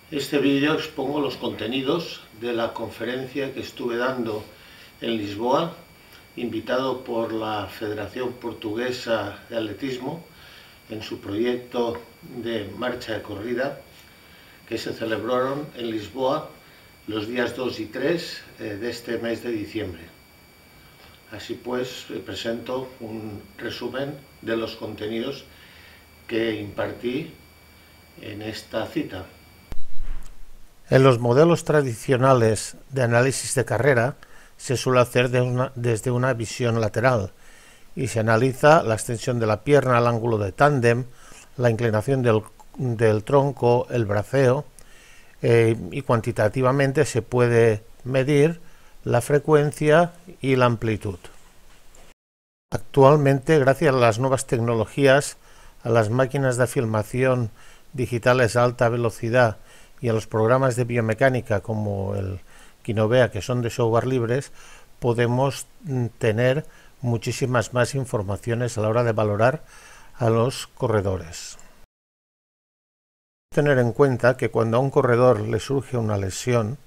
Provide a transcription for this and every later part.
Este vídeo expongo los contenidos de la conferencia que estuve dando en Lisboa, invitado por la Federación Portuguesa de Atletismo en su proyecto de marcha de corrida, que se celebraron en Lisboa los días 2 y 3 de este mes de diciembre. Así pues, presento un resumen de los contenidos que impartí en esta cita. En los modelos tradicionales de análisis de carrera se suele hacer desde una visión lateral y se analiza la extensión de la pierna, el ángulo de tándem, la inclinación del tronco, el braceo, y cuantitativamente se puede medir la frecuencia y la amplitud. Actualmente, gracias a las nuevas tecnologías, a las máquinas de filmación digitales a alta velocidad y a los programas de biomecánica como el Kinovea, que son de software libres, podemos tener muchísimas más informaciones a la hora de valorar a los corredores. Tener en cuenta que cuando a un corredor le surge una lesión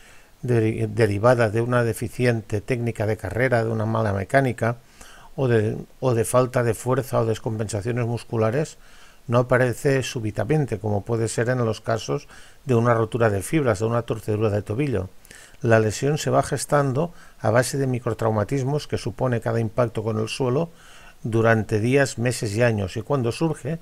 derivada de una deficiente técnica de carrera, de una mala mecánica o de falta de fuerza o descompensaciones musculares, no aparece súbitamente, como puede ser en los casos de una rotura de fibras, de una torcedura de tobillo. La lesión se va gestando a base de microtraumatismos que supone cada impacto con el suelo durante días, meses y años, y cuando surge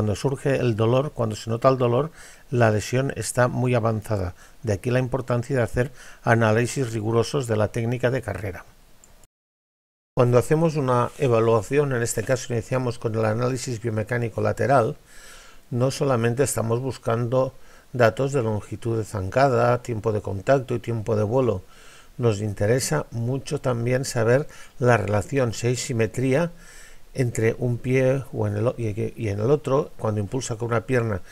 el dolor, cuando se nota el dolor, la lesión está muy avanzada. De aquí la importancia de hacer análisis rigurosos de la técnica de carrera. Cuando hacemos una evaluación, en este caso iniciamos con el análisis biomecánico lateral, no solamente estamos buscando datos de longitud de zancada, tiempo de contacto y tiempo de vuelo. Nos interesa mucho también saber la relación, si hay simetría entre un pie y en el otro, cuando impulsa con una pierna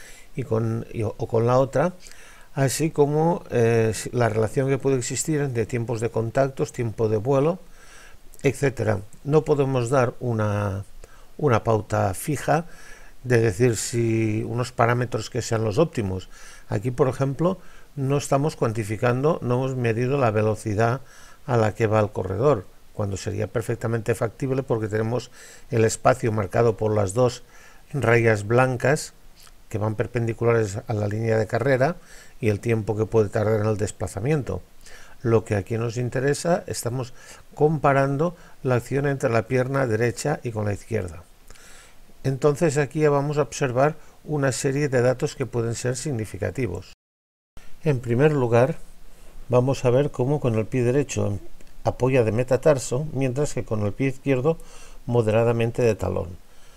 o con la otra, así como la relación que puede existir entre tiempos de contactos, tiempo de vuelo, etcétera. No podemos dar una pauta fija de decir si unos parámetros que sean los óptimos. Aquí, por ejemplo, no estamos cuantificando, no hemos medido la velocidad a la que va el corredor, cuando sería perfectamente factible porque tenemos el espacio marcado por las dos rayas blancas que van perpendiculares a la línea de carrera y el tiempo que puede tardar en el desplazamiento. Lo que aquí nos interesa, estamos comparando la acción entre la pierna derecha y con la izquierda. Entonces aquí vamos a observar una serie de datos que pueden ser significativos. En primer lugar, vamos a ver cómo con el pie derecho apoya de metatarso, mientras que con el pie izquierdo moderadamente de talón.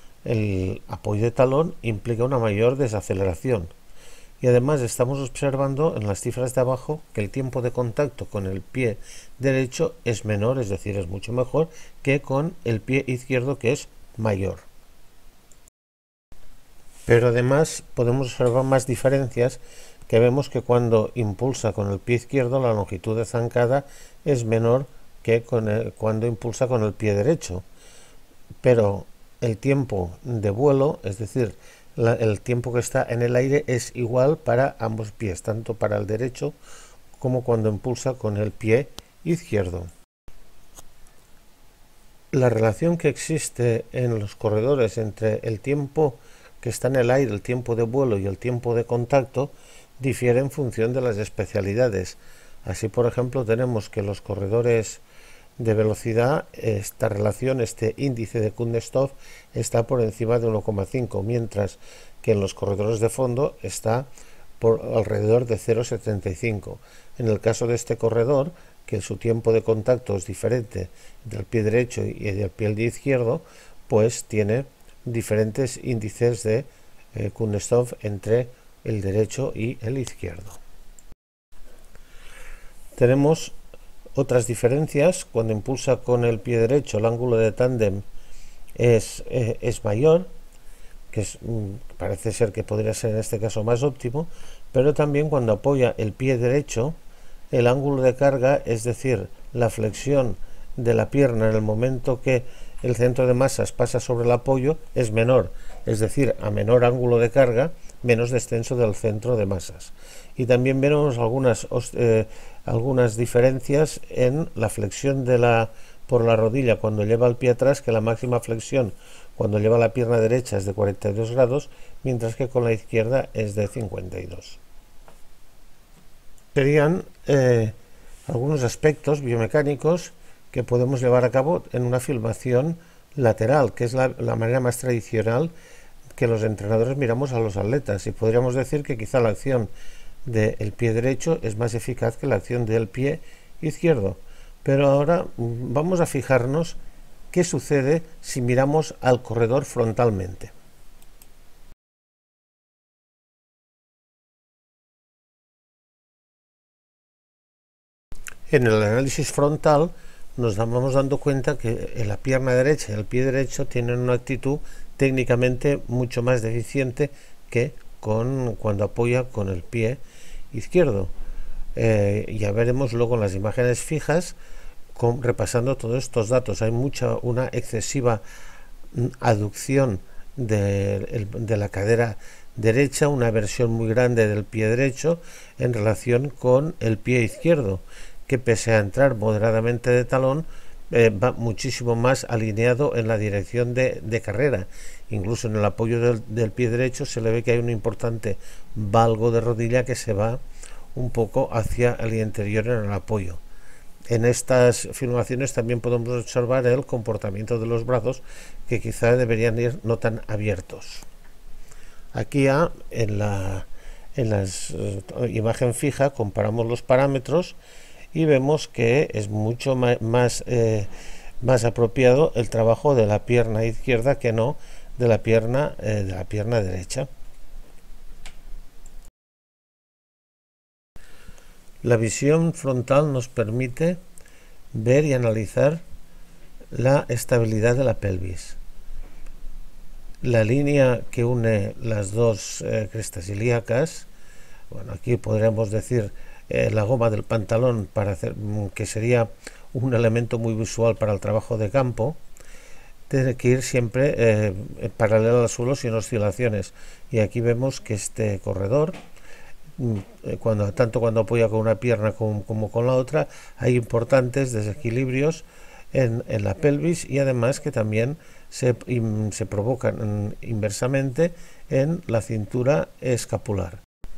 El apoyo de talón implica una mayor desaceleración. Y además estamos observando en las cifras de abajo que el tiempo de contacto con el pie derecho es menor, es decir, es mucho mejor que con el pie izquierdo, que es mayor. Pero además podemos observar más diferencias, que vemos que cuando impulsa con el pie izquierdo la longitud de zancada es menor que cuando impulsa con el pie derecho. Pero el tiempo de vuelo, es decir, el tiempo que está en el aire, es igual para ambos pies, tanto para el derecho como cuando impulsa con el pie izquierdo. La relación que existe en los corredores entre el tiempo que está en el aire, el tiempo de vuelo y el tiempo de contacto difiere en función de las especialidades. Así, por ejemplo, tenemos que los corredores de velocidad, esta relación, este índice de Kuznetsov está por encima de 1,5, mientras que en los corredores de fondo está por alrededor de 0,75. En el caso de este corredor, que su tiempo de contacto es diferente del pie derecho y del pie izquierdo, pues tiene diferentes índices de Kuznetsov entre el derecho y el izquierdo. Tenemos otras diferencias. Cuando impulsa con el pie derecho, el ángulo de tándem es mayor, que parece ser que podría ser en este caso más óptimo, pero también cuando apoya el pie derecho, el ángulo de carga, es decir, la flexión de la pierna en el momento que el centro de masas pasa sobre el apoyo, es menor, es decir, a menor ángulo de carga, menos descenso del centro de masas. Y también vemos algunas diferencias en la flexión por la rodilla cuando lleva el pie atrás, que la máxima flexión cuando lleva la pierna derecha es de 42 grados, mientras que con la izquierda es de 52. Serían algunos aspectos biomecánicos que podemos llevar a cabo en una filmación lateral, que es la manera más tradicional que los entrenadores miramos a los atletas, y podríamos decir que quizá la acción del pie derecho es más eficaz que la acción del pie izquierdo. Pero ahora vamos a fijarnos qué sucede si miramos al corredor frontalmente. En el análisis frontal nos vamos dando cuenta que la pierna derecha y el pie derecho tienen una actitud técnicamente mucho más deficiente que cuando apoya con el pie izquierdo. Ya veremos luego en las imágenes fijas, repasando todos estos datos. Hay una excesiva aducción de la cadera derecha, una versión muy grande del pie derecho en relación con el pie izquierdo, que pese a entrar moderadamente de talón, va muchísimo más alineado en la dirección de carrera. Incluso en el apoyo del pie derecho se le ve que hay un importante valgo de rodilla que se va un poco hacia el interior en el apoyo. En estas filmaciones también podemos observar el comportamiento de los brazos, que quizá deberían ir no tan abiertos. Aquí en la imagen fija comparamos los parámetros y vemos que es mucho más apropiado el trabajo de la pierna izquierda que no de la pierna derecha. La visión frontal nos permite ver y analizar la estabilidad de la pelvis. La línea que une las dos crestas ilíacas, bueno, aquí podríamos decir la goma del pantalón, que sería un elemento muy visual para el trabajo de campo, tiene que ir siempre paralelo al suelo sin oscilaciones. Y aquí vemos que este corredor, tanto cuando apoya con una pierna como con la otra, hay importantes desequilibrios en la pelvis, y además que también se provocan inversamente en la cintura escapular.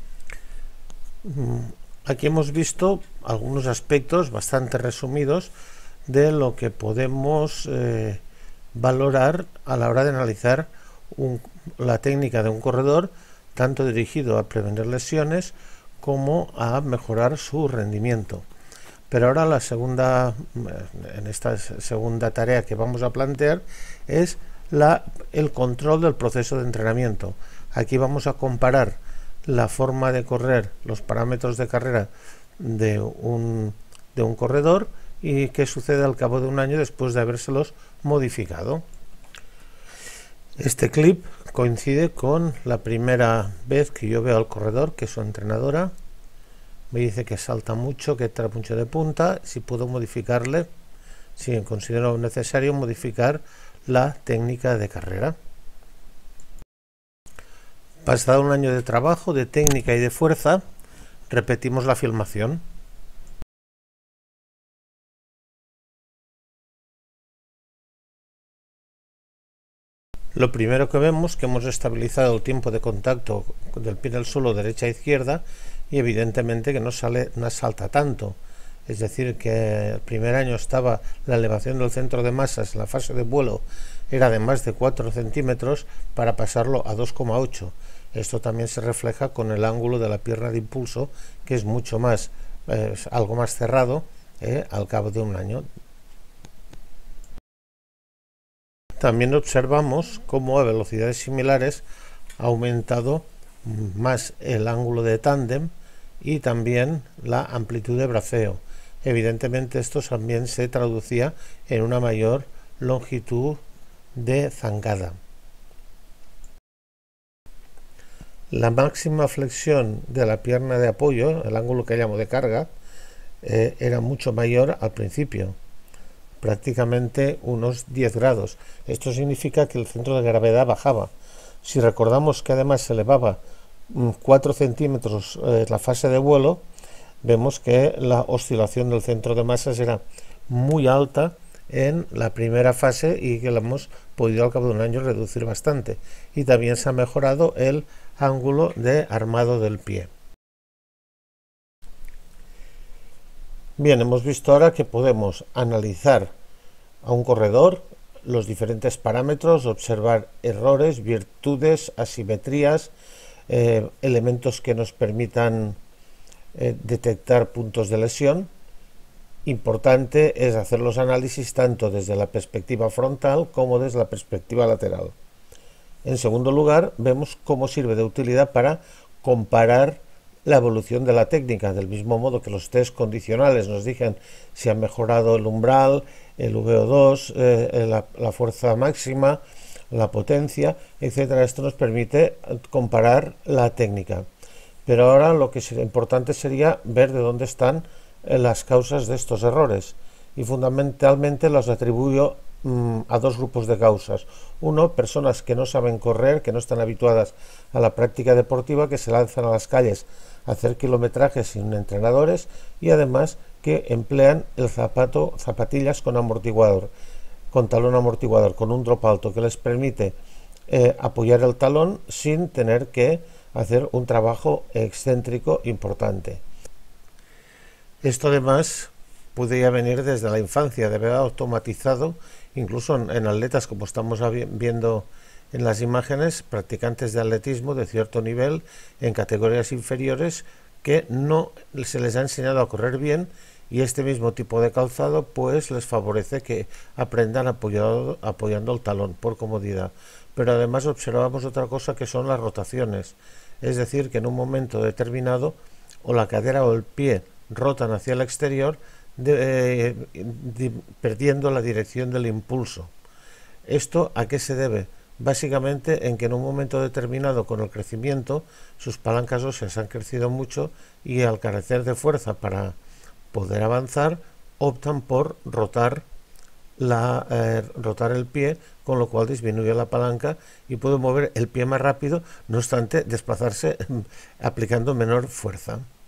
Aquí hemos visto algunos aspectos bastante resumidos de lo que podemos valorar a la hora de analizar la técnica de un corredor, tanto dirigido a prevenir lesiones como a mejorar su rendimiento. Pero ahora en esta segunda tarea que vamos a plantear es el control del proceso de entrenamiento. Aquí vamos a comparar la forma de correr, los parámetros de carrera de un corredor, y qué sucede al cabo de un año después de habérselos modificado. Este clip coincide con la primera vez que yo veo al corredor, que su entrenadora me dice que salta mucho, que trae mucho de punta. Si puedo modificarle, si considero necesario modificar la técnica de carrera. Pasado un año de trabajo, de técnica y de fuerza, repetimos la filmación. Lo primero que vemos, que hemos estabilizado el tiempo de contacto del pie en el suelo derecha e izquierda, y evidentemente que no salta tanto. Es decir, que el primer año estaba la elevación del centro de masas, la fase de vuelo era de más de 4 centímetros para pasarlo a 2,8. Esto también se refleja con el ángulo de la pierna de impulso, que es algo más cerrado al cabo de un año. También observamos cómo a velocidades similares ha aumentado más el ángulo de tándem y también la amplitud de braceo. Evidentemente esto también se traducía en una mayor longitud de zangada. La máxima flexión de la pierna de apoyo, el ángulo que llamo de carga, era mucho mayor al principio, prácticamente unos 10 grados. Esto significa que el centro de gravedad bajaba. Si recordamos que además se elevaba 4 centímetros la fase de vuelo, vemos que la oscilación del centro de masa será muy alta en la primera fase y que la hemos podido al cabo de un año reducir bastante. Y también se ha mejorado el ángulo de armado del pie. Bien, hemos visto ahora que podemos analizar a un corredor, los diferentes parámetros, observar errores, virtudes, asimetrías, elementos que nos permitan detectar puntos de lesión. Importante es hacer los análisis tanto desde la perspectiva frontal como desde la perspectiva lateral. En segundo lugar, vemos cómo sirve de utilidad para comparar la evolución de la técnica, del mismo modo que los test condicionales nos dicen si ha mejorado el umbral, el VO2, la fuerza máxima, la potencia, etcétera. Esto nos permite comparar la técnica. Pero ahora lo que sería importante sería ver de dónde están las causas de estos errores, y fundamentalmente los atribuyo a dos grupos de causas. Uno, personas que no saben correr, que no están habituadas a la práctica deportiva, que se lanzan a las calles a hacer kilometrajes sin entrenadores, y además que emplean el zapatillas con amortiguador, con talón amortiguador, con un drop alto que les permite apoyar el talón sin tener que hacer un trabajo excéntrico importante. Esto además podría venir desde la infancia, de haber automatizado, incluso en atletas como estamos viendo en las imágenes, practicantes de atletismo de cierto nivel en categorías inferiores que no se les ha enseñado a correr bien, y este mismo tipo de calzado pues les favorece que aprendan apoyando el talón por comodidad. Pero además observamos otra cosa, que son las rotaciones, es decir, que en un momento determinado o la cadera o el pie rotan hacia el exterior, perdiendo la dirección del impulso. ¿Esto a qué se debe? Básicamente en que en un momento determinado, con el crecimiento, sus palancas óseas han crecido mucho y al carecer de fuerza para poder avanzar, optan por rotar el pie, con lo cual disminuye la palanca y puede mover el pie más rápido, no obstante desplazarse aplicando menor fuerza.